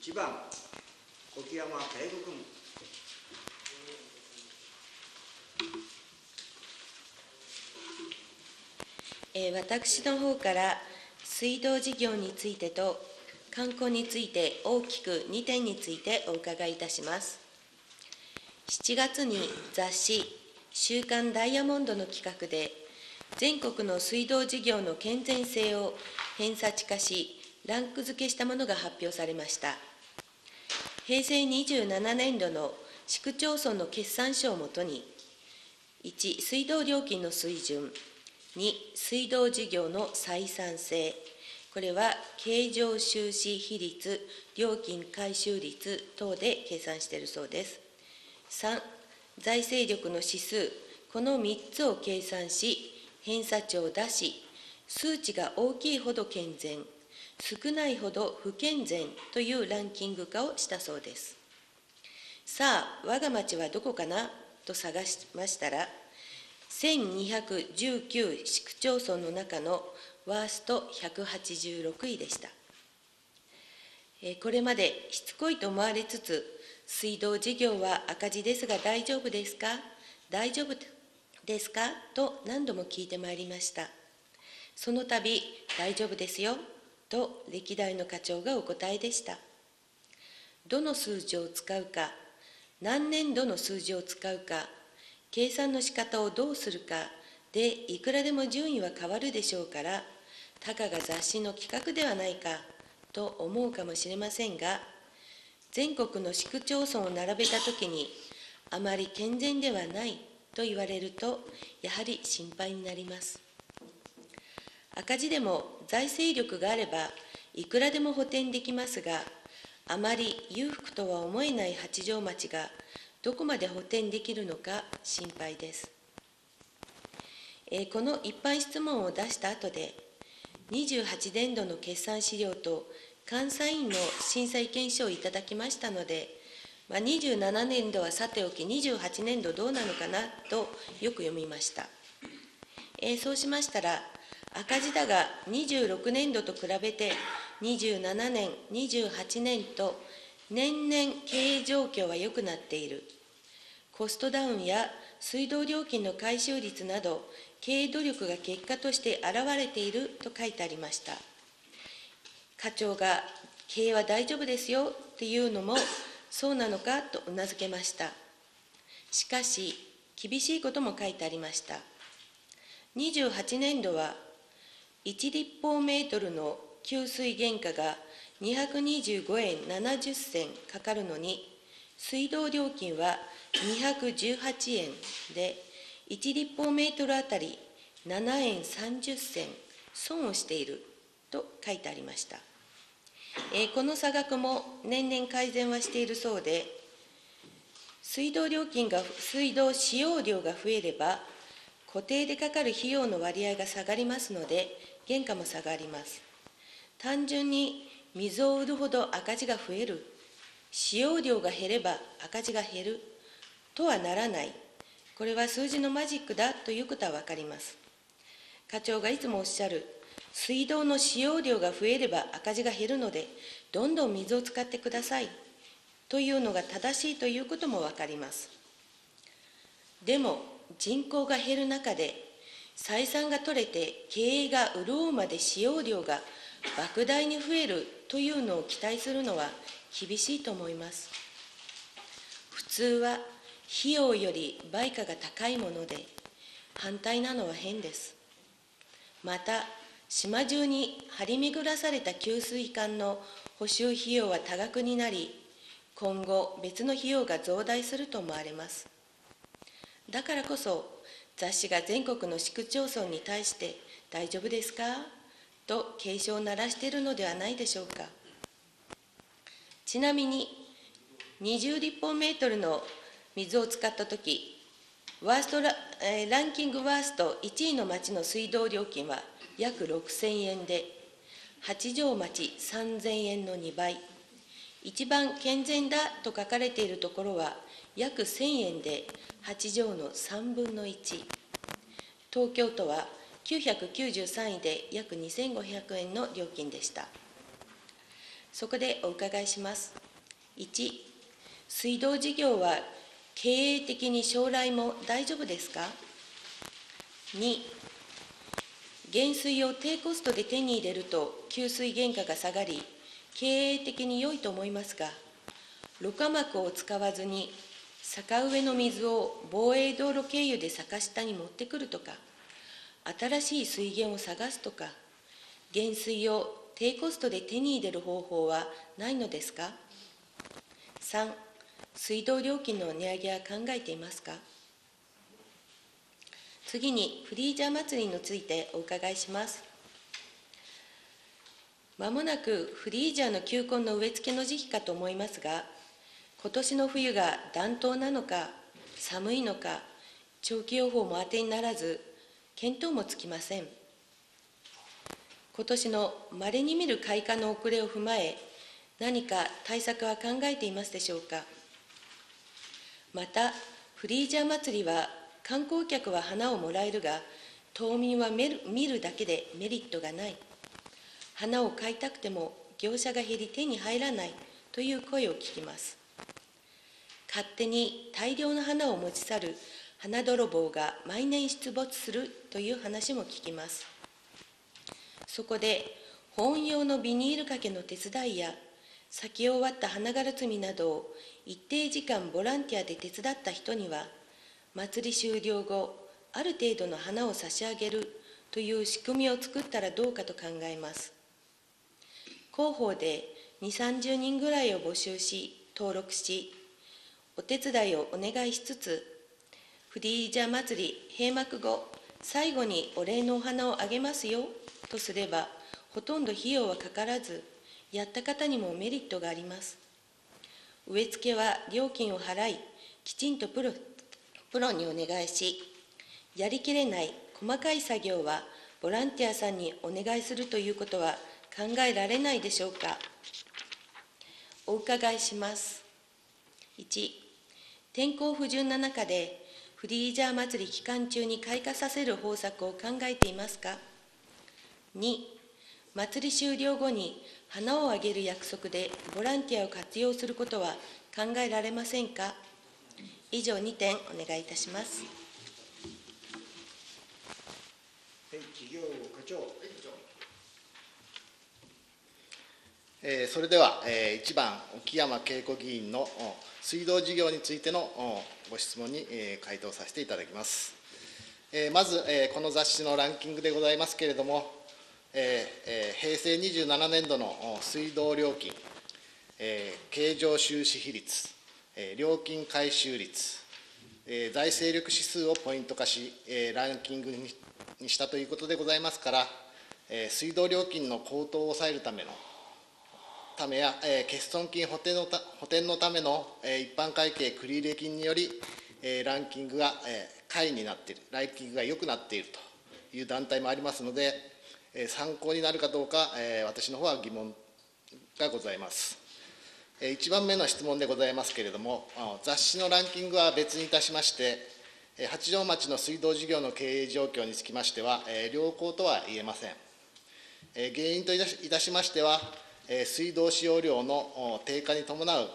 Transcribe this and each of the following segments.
1番、沖山圭吾君。 私の方から水道事業についてと観光について大きく2点についてお伺いいたします。7月に雑誌「週刊ダイヤモンド」の企画で全国の水道事業の健全性を偏差値化しランク付けしたものが発表されました。平成27年度の市区町村の決算書をもとに1、水道料金の水準、2、水道事業の採算性、これは経常収支比率、料金回収率等で計算しているそうです。3、財政力の指数、この3つを計算し、偏差値を出し、数値が大きいほど健全、少ないほど不健全というランキング化をしたそうです。さあ、我が町はどこかなと探しましたら、1219市区町村の中のワースト186位でした。これまでしつこいと思われつつ、水道事業は赤字ですが大丈夫ですか大丈夫ですかと何度も聞いてまいりました。その度、大丈夫ですよと歴代の課長がお答えでした。どの数字を使うか、何年度の数字を使うか、計算の仕方をどうするかでいくらでも順位は変わるでしょうから、たかが雑誌の企画ではないかと思うかもしれませんが、全国の市区町村を並べたときにあまり健全ではないと言われると、やはり心配になります。赤字でも財政力があればいくらでも補填できますが、あまり裕福とは思えない八丈町がどこまで補填できるのか心配です。この一般質問を出した後で、28年度の決算資料と監査院の審査意見書をいただきましたので、27年度はさておき28年度どうなのかなとよく読みました。そうしましたら、赤字だが26年度と比べて27年、28年と年々経営状況は良くなっている。コストダウンや水道料金の回収率など、経営努力が結果として現れていると書いてありました。課長が経営は大丈夫ですよっていうのもそうなのかとうなずけました。しかし、厳しいことも書いてありました。28年度は1立方メートルの給水原価が225円70銭かかるのに、水道料金は218円で、1立方メートルあたり7円30銭損をしていると書いてありました。この差額も年々改善はしているそうで、水道使用量が増えれば、固定でかかる費用の割合が下がりますので、原価も下がります。単純に水を売るほど赤字が増える、使用量が減れば赤字が減るとはならない。これは数字のマジックだということは分かります。課長がいつもおっしゃる、水道の使用量が増えれば赤字が減るので、どんどん水を使ってくださいというのが正しいということも分かります。でも、人口が減る中で、採算が取れて経営が潤うまで使用量が莫大に増えるというのを期待するのは厳しいと思います。普通は費用より売価が高いもので、反対なのは変です。また、島中に張り巡らされた給水管の補修費用は多額になり、今後別の費用が増大すると思われます。だからこそ、雑誌が全国の市区町村に対して大丈夫ですかと警鐘を鳴らしているのではないでしょうか。ちなみに20立方メートルの水を使ったとき、ランキングワースト1位の町の水道料金は約6000円で、八丈町3000円の2倍、一番健全だと書かれているところは約1000円で八丈の3分の1、東京都は993位で約2500円の料金でした。 そこでお伺いします。1、水道事業は経営的に将来も大丈夫ですか？ 2、原水を低コストで手に入れると給水原価が下がり、経営的に良いと思いますが、ろ過膜を使わずに坂上の水を防衛道路経由で坂下に持ってくるとか、新しい水源を探すとか、原水を低コストで手に入れる方法はないのですか？ 3、水道料金の値上げは考えていますか？次に、フリージャー祭りについてお伺いします。まもなくフリージャーの球根の植え付けの時期かと思いますが、今年の冬が暖冬なのか、寒いのか、長期予報も当てにならず、見当もつきません。今年の稀に見る開花の遅れを踏まえ、何か対策は考えていますでしょうか。また、フリージャー祭りは、観光客は花をもらえるが、島民は見るだけでメリットがない。花を買いたくても業者が減り手に入らないという声を聞きます。勝手に大量の花を持ち去る花泥棒が毎年出没するという話も聞きます。そこで、保温用のビニール掛けの手伝いや、咲き終わった花がら摘みなどを一定時間ボランティアで手伝った人には、祭り終了後、ある程度の花を差し上げるという仕組みを作ったらどうかと考えます。広報で2、30人ぐらいを募集し、登録し、お手伝いをお願いしつつ、フリージャー祭り閉幕後、最後にお礼のお花をあげますよとすれば、ほとんど費用はかからず、やった方にもメリットがあります。植え付けは料金を払い、きちんとプロにお願いし、やりきれない細かい作業はボランティアさんにお願いするということは考えられないでしょうか。お伺いします。1、天候不順な中でフリージャー祭り期間中に開花させる方策を考えていますか。2、祭り終了後に花をあげる約束でボランティアを活用することは考えられませんか。以上2点お願いいたします。 事業課長。 それでは、1番、沖山恵子議員の水道事業についてのご質問に回答させていただきます。まず、この雑誌のランキングでございますけれども、平成27年度の水道料金、経常収支比率、料金回収率、財政力指数をポイント化し、ランキングにしたということでございますから、水道料金の高騰を抑えるためや、欠損金補填のための一般会計繰入金により、ランキングが下位になっている、ランキングが良くなっているという団体もありますので、参考になるかどうか、私の方は疑問がございます。1番目の質問でございますけれども、雑誌のランキングは別にいたしまして、八丈町の水道事業の経営状況につきましては、良好とは言えません。原因といたしましては、水道使用量の低下に伴う、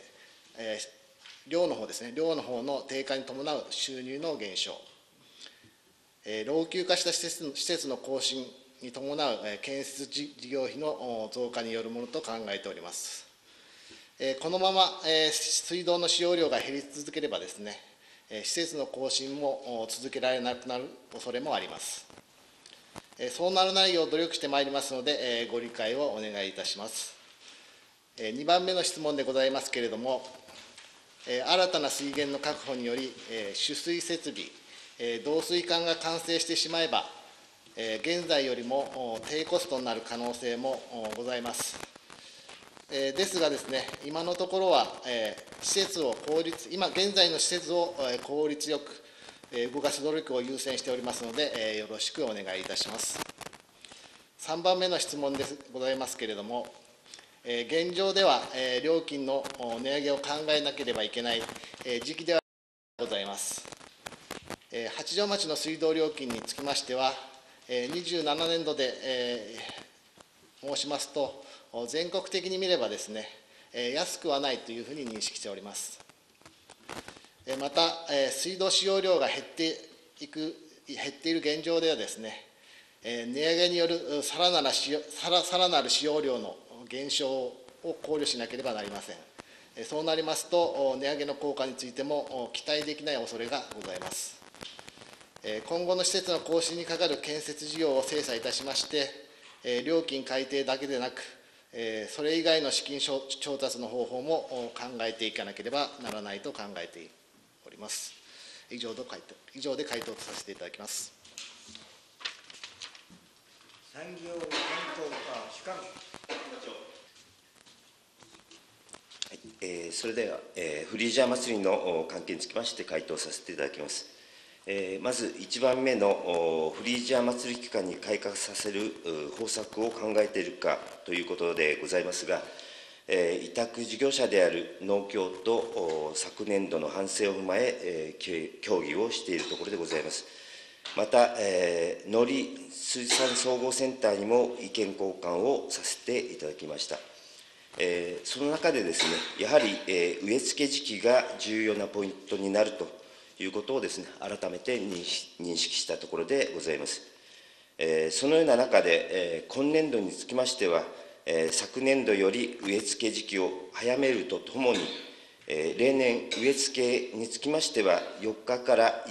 量の方ですね、量の方の低下に伴う収入の減少、老朽化した施設の更新に伴う建設事業費の増加によるものと考えております。このまま水道の使用量が減り続ければですね、施設の更新も続けられなくなる恐れもあります。そうならないよう努力してまいりますので、ご理解をお願いいたします。2番目の質問でございますけれども、新たな水源の確保により、取水設備、導水管が完成してしまえば、現在よりも低コストになる可能性もございます。ですがですね、今のところは、施設を現在の施設を効率よく動かす努力を優先しておりますので、よろしくお願いいたします。3番目の質問でございますけれども、現状では料金の値上げを考えなければいけない時期ではございます。八丈町の水道料金につきましては、27年度で申しますと、全国的に見ればですね、安くはないというふうに認識しております。また、水道使用量が減っている現状ではですね、値上げによるさらなる使用量の減少を考慮しなければなりません。そうなりますと、値上げの効果についても期待できない恐れがございます。今後の施設の更新にかかる建設事業を精査いたしまして、料金改定だけでなく、それ以外の資金調達の方法も考えていかなければならないと考えております。以上で回答とさせていただきます。 産業担当課主幹。 それでは、フリージャー祭りの関係につきまして回答させていただきます。まず1番目のフリージャー祭り期間に改革させる方策を考えているかということでございますが、委託事業者である農協と昨年度の反省を踏まえ、協議をしているところでございます。また、農林水産総合センターにも意見交換をさせていただきました。その中でですね、やはり、植え付け時期が重要なポイントになるということをですね、改めて認識したところでございます。そのような中で、今年度につきましては、昨年度より植え付け時期を早めるとともに、例年、植え付けにつきましては、4日から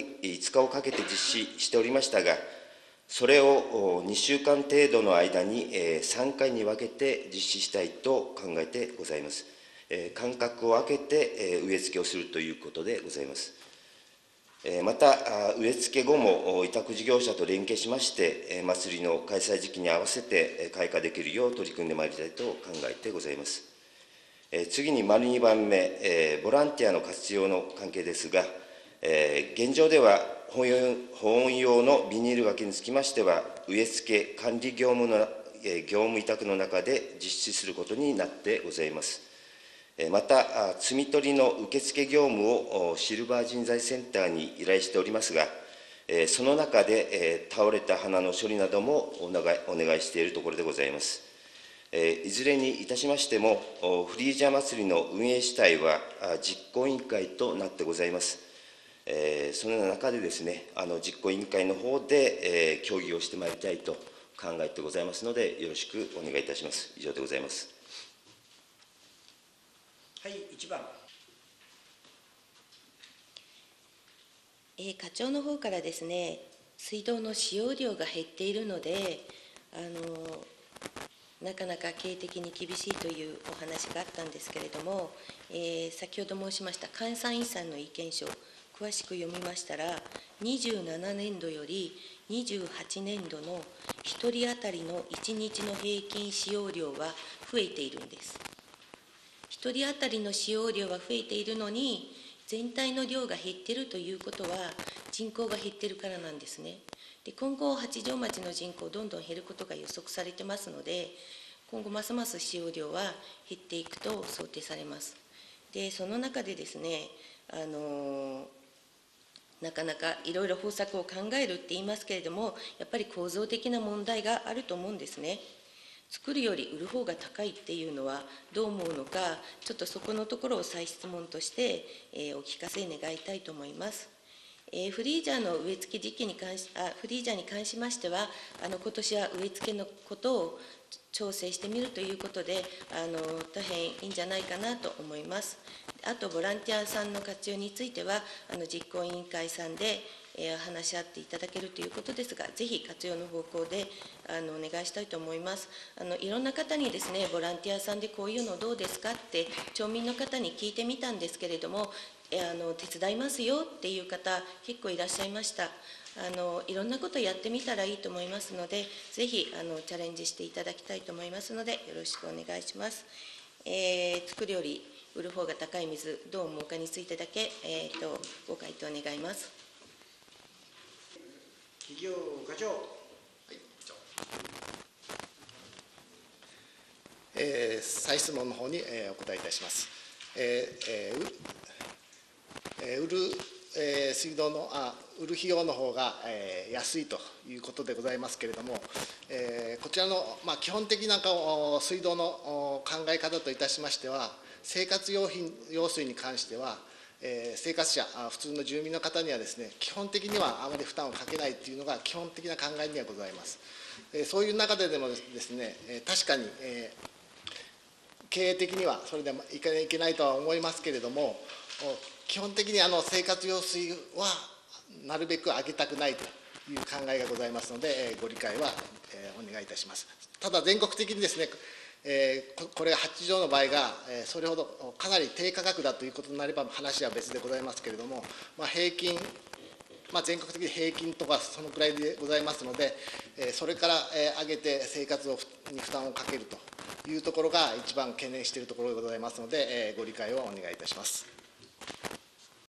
5日をかけて実施しておりましたが、それを2週間程度の間に3回に分けて実施したいと考えてございます。間隔を空けて植え付けをするということでございます。また、植え付け後も委託事業者と連携しまして、祭りの開催時期に合わせて開花できるよう取り組んでまいりたいと考えてございます。次に丸2番目、ボランティアの活用の関係ですが、現状では保温用のビニール枠につきましては、植え付け管理業務委託の中で実施することになってございます。また、摘み取りの受付業務をシルバー人材センターに依頼しておりますが、その中で倒れた花の処理などもお願いしているところでございます。いずれにいたしましても、フリージャー祭りの運営主体は実行委員会となってございます。そのような中でですね、実行委員会の方で協議をしてまいりたいと考えてございますので、よろしくお願いいたします。以上でございます。 はい、1番。 課長の方からですね、水道の使用量が減っているので、なかなか経営的に厳しいというお話があったんですけれども、先ほど申しました監査員さんの意見書、詳しく読みましたら、27年度より28年度の1人当たりの1日の平均使用量は増えているんです。1人当たりの使用量は増えているのに、全体の量が減っているということは、人口が減っているからなんですね。で、今後、八丈町の人口、どんどん減ることが予測されてますので、今後、ますます使用量は減っていくと想定されます。で、その中でですね、なかなかいろいろ方策を考えるって言いますけれども、やっぱり構造的な問題があると思うんですね。作るより売る方が高いっていうのはどう思うのか、ちょっとそこのところを再質問として、お聞かせ願いたいと思います。フリージャーの植え付け時期にフリージャーに関しましては、今年は植え付けのことを調整してみるということで、大変いいんじゃないかなと思います。あと、ボランティアさんの活用については、実行委員会さんで、話し合っていただけるということですが、ぜひ活用の方向でお願いしたいと思います。いろんな方にですね、ボランティアさんでこういうのどうですかって、町民の方に聞いてみたんですけれども、手伝いますよっていう方、結構いらっしゃいました。いろんなことやってみたらいいと思いますので、ぜひチャレンジしていただきたいと思いますので、よろしくお願いします。作るより売る方が高い水、どう思うかについてだけ、ご回答願います。 企業課長。 再質問の方にお答えいたします。売る水道の売る費用の方が、安いということでございますけれども、こちらの、基本的な水道の考え方といたしましては、生活用水に関しては、生活者、普通の住民の方にはですね、基本的にはあまり負担をかけないというのが基本的な考えにはございます。そういう中でもですね、確かに、経営的にはそれでもいけないとは思いますけれども、基本的に生活用水はなるべく上げたくないという考えがございますので、ご理解はお願いいたします。ただ、全国的にですね、これ8畳の場合が、それほどかなり低価格だということになれば話は別でございますけれども、平均、全国的に平均とかそのくらいでございますので、それから上げて生活に負担をかけるというところが一番懸念しているところでございますので、ご理解をお願いいたします。